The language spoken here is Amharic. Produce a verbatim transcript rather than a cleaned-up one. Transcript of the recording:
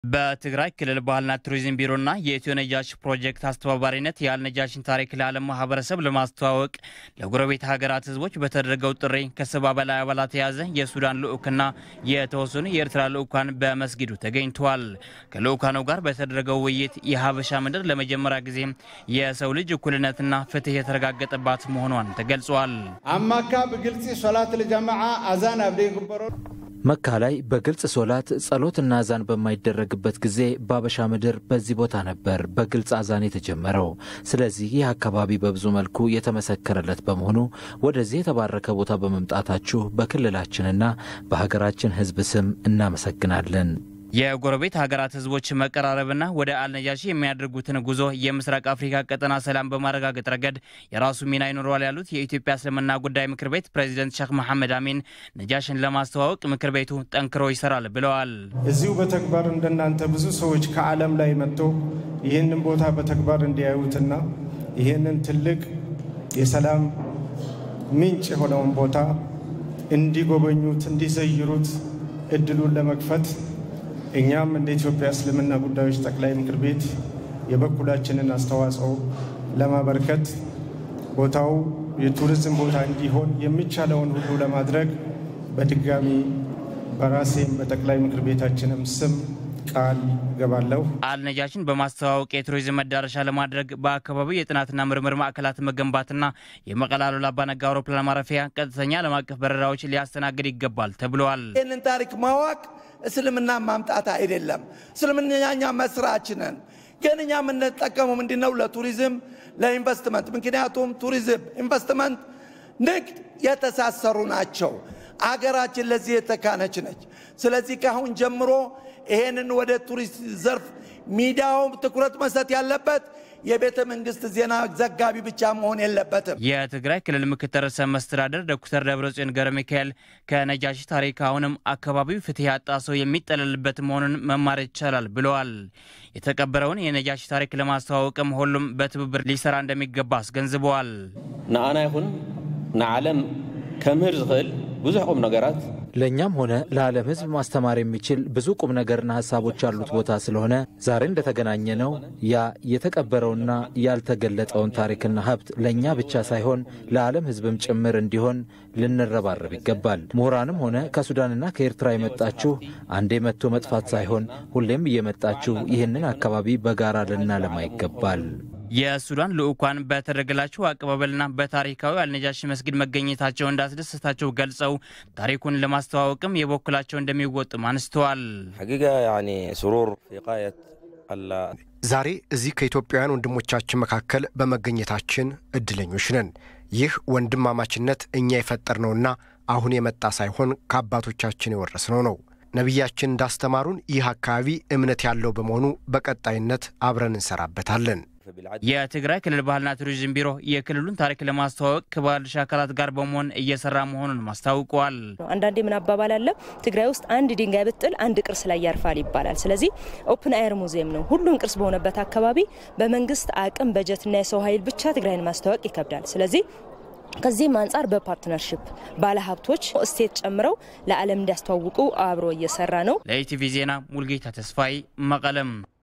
በትግራይ ክልል ባህልና ቱሪዝም ቢሮና የኢትዮ ነጃሽ ፕሮጀክት አስተባባሪነት ያልነጃሽን ታሪክ ለዓለም ማህበረሰብ ለማስተዋወቅ ለጎረቤት ሀገራት ህዝቦች በተደረገው ጥሪ ከሰባ በላይ አባላት የያዘ የሱዳን ልዑክና የተወሰኑ የኤርትራ ልዑካን በመስጊዱ ተገኝተዋል። ከልዑካኑ ጋር በተደረገው ውይይት የሀበሻ ምድር ለመጀመሪያ ጊዜ የሰው ልጅ እኩልነትና ፍትህ የተረጋገጠባት መሆኗን ተገልጿል። አማካ በግልጽ ሶላት ለጀማዓ አዛን አብዴ ግበሮ መካ ላይ በግልጽ ሶላት ጸሎትና አዛን በማይደረግበት ጊዜ ባበሻ ምድር በዚህ ቦታ ነበር በግልጽ አዛን የተጀመረው። ስለዚህ ይህ አካባቢ በብዙ መልኩ የተመሰከረለት በመሆኑ ወደዚህ የተባረከ ቦታ በመምጣታችሁ በክልላችንና በሀገራችን ህዝብ ስም እናመሰግናለን። የጎረቤት ሀገራት ህዝቦች መቀራረብና ወደ አልነጃሺ የሚያደርጉትን ጉዞ የምስራቅ አፍሪካ ቀጠና ሰላም በማረጋገጥ ረገድ የራሱ ሚና ይኖረዋል ያሉት የኢትዮጵያ እስልምና ጉዳይ ምክር ቤት ፕሬዝዳንት ሼክ መሐመድ አሚን ነጃሽን ለማስተዋወቅ ምክር ቤቱ ጠንክሮ ይሰራል ብለዋል። እዚሁ በተግባር እንደናንተ ብዙ ሰዎች ከዓለም ላይ መጥተው ይህንን ቦታ በተግባር እንዲያዩትና ይህንን ትልቅ የሰላም ምንጭ የሆነውን ቦታ እንዲጎበኙት እንዲዘይሩት እድሉን ለመክፈት እኛም እንደ ኢትዮጵያ እስልምና ጉዳዮች ጠቅላይ ምክር ቤት የበኩላችንን አስተዋጽኦ ለማበርከት ቦታው የቱሪዝም ቦታ እንዲሆን የሚቻለውን ሁሉ ለማድረግ በድጋሚ በራሴም በጠቅላይ ምክር ቤታችንም ስም ቃል ገባለሁ። አልነጃሽን በማስተዋወቅ የቱሪዝም መዳረሻ ለማድረግ በአካባቢው የጥናትና ምርምር ማዕከላት መገንባትና የመቀለ አሉላ አባ ነጋ አውሮፕላን ማረፊያ ቀጥተኛ ዓለም አቀፍ በረራዎች ሊያስተናግድ ይገባል ተብሏል። ይህንን ታሪክ ማወቅ እስልምና ማምጣት አይደለም። እስልምናኛ መስራች ነን። ግን እኛ የምንጠቀመው ምንድነው? ለቱሪዝም ለኢንቨስትመንት። ምክንያቱም ቱሪዝም ኢንቨስትመንት ንግድ የተሳሰሩ ናቸው። አገራችን ለዚህ የተካነች ነች። ስለዚህ ከአሁን ጀምሮ ይሄንን ወደ ቱሪስት ዘርፍ ሚዲያው ትኩረት መስጠት ያለበት የቤተ መንግስት ዜና ዘጋቢ ብቻ መሆን የለበትም። የትግራይ ክልል ምክትል ርዕሰ መስተዳድር ዶክተር ደብረጽዮን ገብረ ሚካኤል ከነጃሺ ታሪክ አሁንም አካባቢው ፍትህ ያጣ ሰው የሚጠለልበት መሆኑን መማር ይቻላል ብለዋል። የተቀበረውን የነጃሺ ታሪክ ለማስተዋወቅም ሁሉም በትብብር ሊሰራ እንደሚገባ አስገንዝበዋል። ንአና ይሁን ንዓለም ከምህር ዝኽእል ብዙሕ ቁም ነገራት ለኛም ሆነ ለዓለም ህዝብ ማስተማር የሚችል ብዙ ቁም ነገርና ሐሳቦች ያሉት ቦታ ስለሆነ ዛሬ እንደተገናኘ ነው ያ የተቀበረውና ያልተገለጠውን ታሪክና ሀብት ለኛ ብቻ ሳይሆን ለዓለም ህዝብም ጭምር እንዲሆን ልንረባረብ ይገባል። ምሁራንም ሆነ ከሱዳንና ከኤርትራ የመጣችሁ አንዴ መጥቶ መጥፋት ሳይሆን ሁሌም እየመጣችሁ ይህንን አካባቢ በጋራ ልናለማ ይገባል። የሱዳን ልዑካን በተደረገላቸው አቀባበልና በታሪካዊ አልነጃሺ መስጊድ መገኘታቸው እንዳስደሰታቸው ገልጸው ታሪኩን ለማስተዋወቅም የበኩላቸው እንደሚወጡም አንስተዋል። ሐቂቃ ያኒ ሱሩር في قايه ዛሬ እዚህ ከኢትዮጵያውያን ወንድሞቻችን መካከል በመገኘታችን እድለኞች ነን። ይህ ወንድማማችነት እኛ የፈጠርነውና አሁን የመጣ ሳይሆን ከአባቶቻችን የወረስነው ነው። ነብያችን እንዳስተማሩን ይህ አካባቢ እምነት ያለው በመሆኑ በቀጣይነት አብረን እንሰራበታለን። የትግራይ ክልል ባህልና ቱሪዝም ቢሮ የክልሉን ታሪክ ለማስተዋወቅ ከባለድርሻ አካላት ጋር በመሆን እየሰራ መሆኑን ማስታውቋል። አንዳንዴ ምን አባባል አለ፣ ትግራይ ውስጥ አንድ ድንጋይ ብጥል አንድ ቅርስ ላይ ያርፋል ይባላል። ስለዚህ ኦፕን ኤር ሙዚየም ነው። ሁሉም ቅርስ በሆነበት አካባቢ በመንግስት አቅም በጀትና የሰው ኃይል ብቻ ትግራይን ማስተዋወቅ ይከብዳል። ስለዚህ ከዚህ አንፃር በፓርትነርሺፕ ባለሀብቶች ስቴት ጨምረው ለዓለም እንዲያስተዋውቁ አብሮ እየሰራ ነው። ለኢቲቪ ዜና ሙልጌታ ተስፋይ መቀለም